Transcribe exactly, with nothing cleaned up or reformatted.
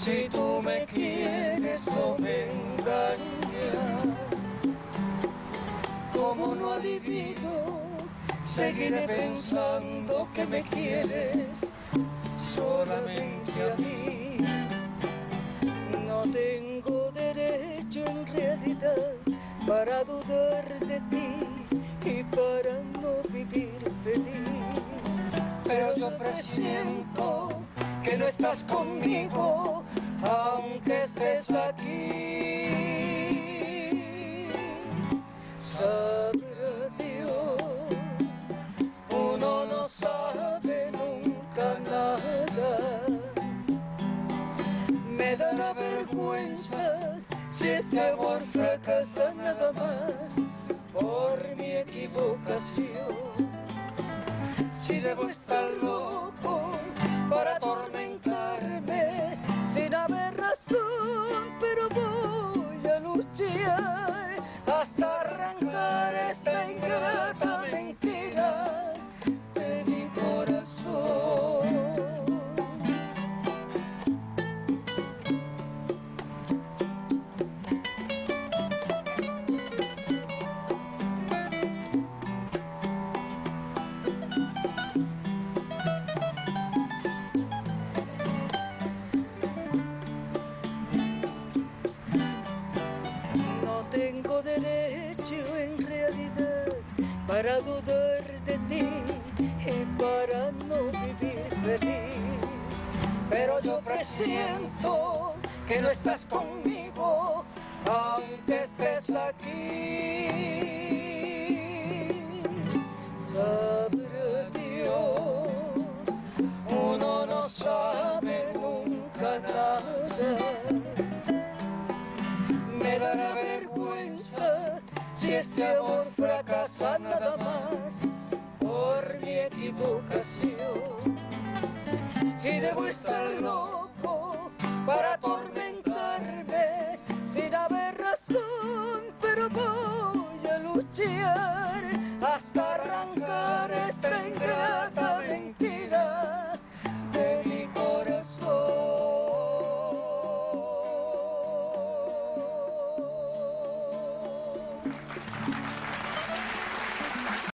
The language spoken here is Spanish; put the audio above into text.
Si tú me quieres o me engañas, como no adivino, seguiré pensando que me quieres solamente a mí. No tengo derecho en realidad para dudar de ti y para no vivir feliz, pero yo presiento que no estás conmigo, aunque estés aquí. Sabrá Dios, uno no sabe nunca nada. Me dará vergüenza si este amor fracasa nada más por mi equivocación. Si debo estar loco para atormentarme sin haber razón, pero voy a luchar hasta arrancar esta ingrata mentira de mi corazón. No tengo derecho en realidad para dudar de ti y para no vivir feliz, pero yo presiento que no estás conmigo, aunque estés aquí. Sabrá Dios, uno no sabe nunca nada. Me dará vergüenza si este amor fracasa nada más por mi equivocación. Si debo estar loco para atormentarme sin haber razón, pero voy a luchar hasta arrancar